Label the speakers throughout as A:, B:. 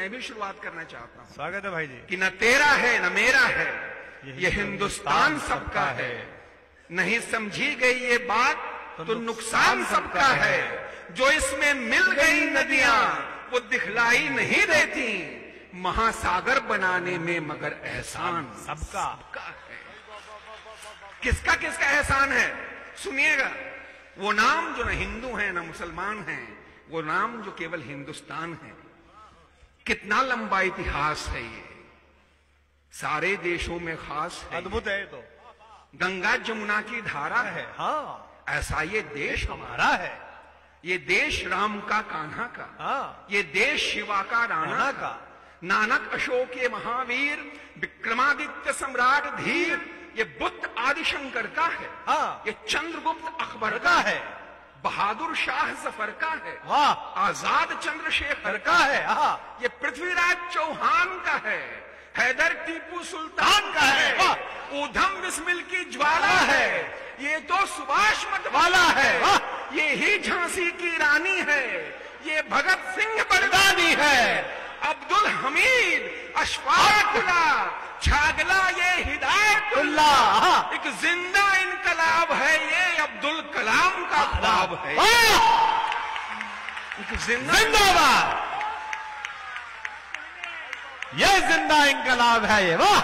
A: मैं भी शुरुआत करना चाहता हूं।
B: स्वागत है भाई जी।
A: कि न तेरा है न मेरा है, ये हिंदुस्तान सबका है। नहीं समझी गई ये बात तो नुकसान सबका है। जो इसमें मिल गई नदियां वो दिखलाई नहीं देती, महासागर बनाने में मगर एहसान
B: सबका
A: है। किसका किसका एहसान है सुनिएगा। वो नाम जो न हिंदू है न मुसलमान है, वो नाम जो केवल हिंदुस्तान है। कितना लंबा इतिहास है ये, सारे देशों में खास है।
B: अद्भुत है तो।
A: गंगा जमुना की धारा है,
B: हाँ
A: ऐसा ये देश
B: हमारा है।
A: ये देश राम का कान्हा का,
B: हाँ
A: ये देश शिवा का राणा का, नानक अशोक ये महावीर, विक्रमादित्य सम्राट धीर, ये बुद्ध आदिशंकर का है।
B: हाँ
A: ये चंद्रगुप्त अकबर का है, बहादुर शाह जफर का है,
B: वाह
A: आजाद चंद्रशेखर
B: का है। हाँ
A: ये पृथ्वीराज चौहान का है, हैदर टीपू सुल्तान का है, ऊधम बिस्मिल की ज्वाला है, ये तो सुभाष मत वाला है, ये ही झांसी की रानी है, ये भगत सिंह बरदानी है, अब्दुल हमीद अशफाकुल्ला छागला ये हिदायतुल्लाह, एक जिंदा इनकलाब है ये अब्दुल कलाम का ख्वाब है। एक
B: जिंदाबाद, ये जिंदा इनकलाब है ये। वाह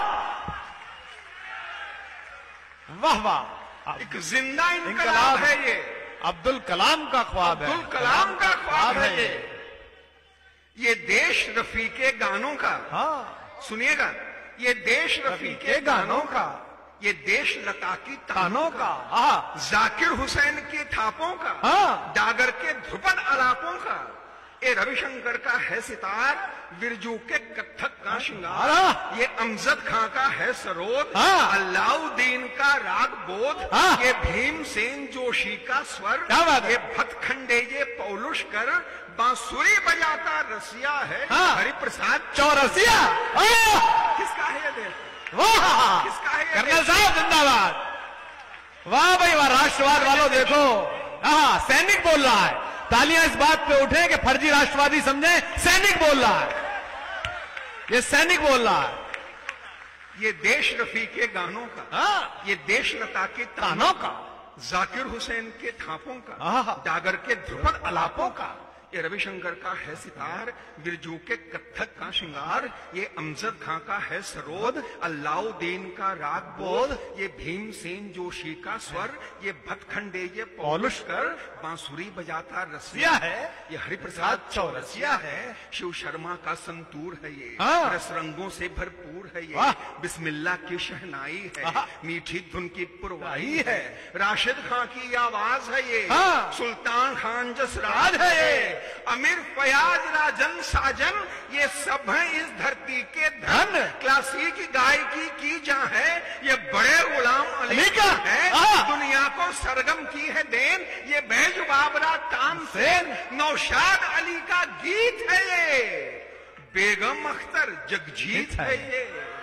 B: वाह वाह, एक
A: जिंदा इनकलाब है ये,
B: अब्दुल कलाम का ख्वाब है।
A: अब्दुल कलाम का ख्वाब है ये देश रफीके गानों का।
B: हाँ
A: सुनिएगा, ये देश रफीके गानों का, ये देश लता की तानों का, जाकिर हुसैन की थापों का, डागर के ध्रुपद आलापों का, ये रविशंकर का है सितार, बिरजू के कत्थक का श्रृंगार, ये अमजद खां का है सरोद, अलाउद्दीन का राग बोध, ये भीमसेन जोशी का स्वर, ये भतखंडे ये पौलुष्कर, बांसुरी बजाता रसिया है हरिप्रसाद चौरसिया। किसका है ये देश?
B: वाह,
A: किसका है?
B: कर्नल साहब जिंदाबाद। वाह भाई वाह, राष्ट्रवाद वालों देखो, हाँ सैनिक बोल रहा है। तालियां इस बात पे उठे कि फर्जी राष्ट्रवादी समझे, सैनिक बोल रहा है, ये सैनिक बोल रहा है।
A: ये देश रफीके गानों का, ये देश लता के तानों का, जाकिर हुसैन के थापों का, डागर के ध्रुपद आलापों का, ये रविशंकर का है सितार, बिरजू के कत्थक का श्रृंगार, ये अमजद खां का है सरोद, अलाउद्दीन का राग बोध, ये भीमसेन जोशी का स्वर, ये भतखंडे ये पौलुष्कर, बांसुरी बजाता रसिया है, ये हरिप्रसाद चौरसिया है, शिव शर्मा का संतूर है ये, रस रंगों से भरपूर है ये, बिस्मिल्लाह की शहनाई है, मीठी धुन की पुरवाई है, राशिद खां की आवाज है ये, सुल्तान खान जसराज है ये, अमीर फयाज राजन साजन, ये सब है इस धरती के धन, क्लासिक गायकी की जहां है, ये बड़े गुलाम अली का है, दुनिया को सरगम की है देन, ये बैज बाबरा तानसेन, नौशाद अली का गीत है ये, बेगम अख्तर जगजीत है ये,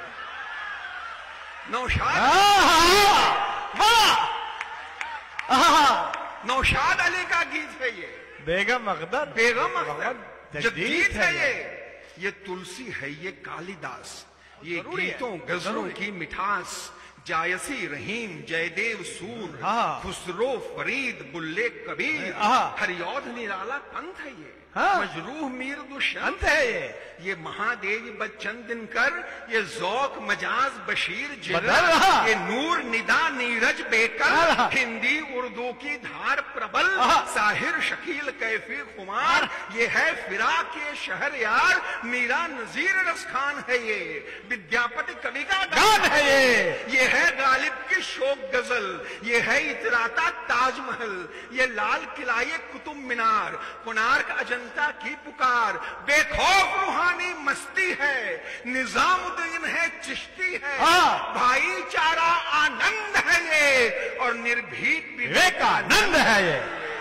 A: नौशाद नौशाद अली का गीत है ये, बेगम अख्तर जगजीत है ये तुलसी है ये कालिदास, ये गीतों गजलों की मिठास, जायसी रहीम जयदेव सूर, खुसरो फरीद बुल्ले कबीर, हरिऔध निराला पंथ है ये, मजरूह मीर दुष्यंत है ये महादेव बच्चन दिनकर, ये जौक मजाज बशीर जिगर, ये नूर निदा नीरज बेकर, हिंदी उर्दू की धार प्रबल, साहिर शकील कैफी खुमार, ये है फिराक के शहर यार, मीरा नजीर रसखान है ये, विद्यापति कवि का गान है ये है गालिब की शोक गजल, ये है इतराता ताजमहल, ये लाल किला ये कुतुब मीनार, कोणार्क अजंता की पुकार, बेखौफ रूहानी मस्ती है, निजामुद्दीन है चिश्ती है, भाईचारा आनंद है ये, और निर्भीक विवेकानंद है ये,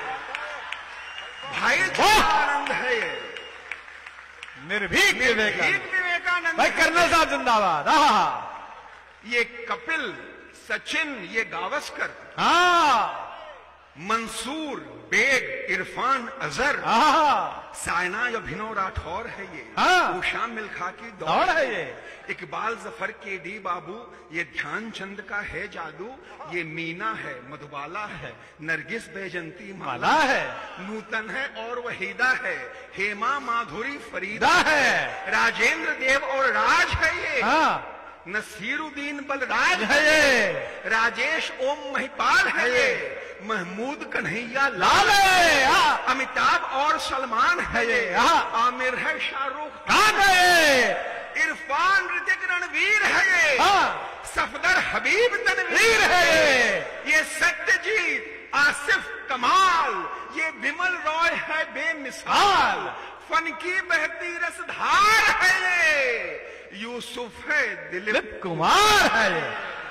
A: भाईचारा आनंद है ये, निर्भीक विवेकानंद।
B: भाई कर्नल साहब जिंदाबाद।
A: ये कपिल सचिन ये गावस्कर, मंसूर बेग इरफान अजहर साइना अभिनव राठौर है ये, उषा मिल्खा की दौड़ है ये, इकबाल जफर के डी बाबू ये ध्यानचंद का है जादू, ये मीना है मधुबाला है, नरगिस बैजंती माला है, नूतन है और वहीदा है, हेमा माधुरी फरीदा है, राजेंद्र देव और राज है ये, नसीरुद्दीन बलराज है ये, राजेश ओम महिपाल है ये, महमूद कन्हैया लाल है, अमिताभ और सलमान है ये, आमिर है शाहरुख खान है ये, इरफान ऋतिक रणवीर है ये, सफदर हबीब तनवीर है ये सत्यजीत आसिफ कमाल, ये बिमल रॉय है बेमिसाल, फन की बहती रसधार है ये, यूसुफ है दिलीप कुमार है ये,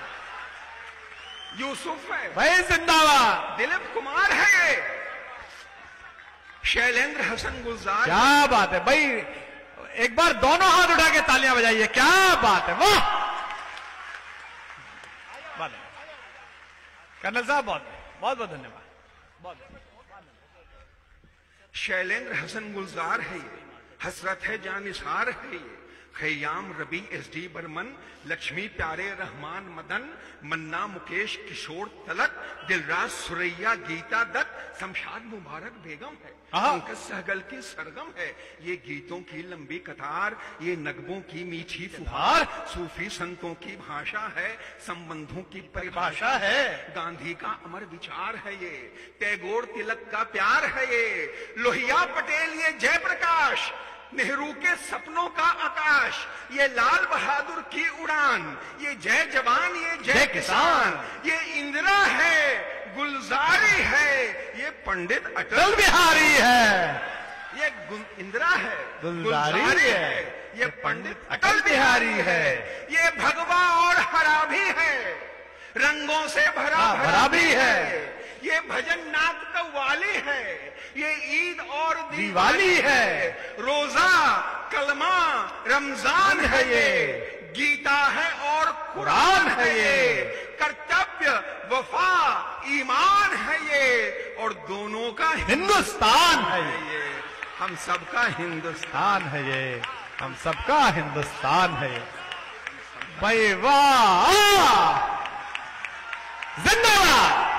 A: यूसुफ है भाई जिंदाबाद, दिलीप कुमार है ये, शैलेंद्र हसन गुलजार।
B: क्या बात है भाई, एक बार दोनों हाथ उठा के तालियां बजाइए, क्या बात है, वाह कर्नल साहब, बहुत बहुत बहुत धन्यवाद।
A: शैलेंद्र हसन गुलजार है ये, हसरत है जानिसार है ये, खयाम रबी एसडी बर्मन, लक्ष्मी प्यारे रहमान मदन, मन्ना मुकेश किशोर तलक, दिलराज सुरैया गीता दत्त, शमशाद मुबारक बेगम है, पंकज सहगल की सरगम है, ये गीतों की लंबी कतार, ये नगमों की मीठी फुहार, सूफी संतों की भाषा है, संबंधों की परिभाषा है, गांधी का अमर विचार है ये, टैगोर तिलक का प्यार है ये, लोहिया पटेल ये जयप्रकाश, नेहरू के सपनों का आकाश, ये लाल बहादुर की उड़ान, ये जय जवान ये जय किसान, ये इंदिरा है गुलजारी है, ये पंडित अटल बिहारी है, ये इंदिरा है गुलजारी है, ये पंडित अटल बिहारी है, ये भगवा और हरा भी है, रंगों से भरा भी है, ये भजन नाथ कव्वाली है, ये ईद और दिवाली है, रोजा कलमा रमजान है ये, गीता है और कुरान है ये, कर्तव्य वफा ईमान है ये, और दोनों का हिंदुस्तान है ये, हम सबका हिंदुस्तान है ये, हम सबका हिंदुस्तान है ये। भाई वाह, जिंदाबाद।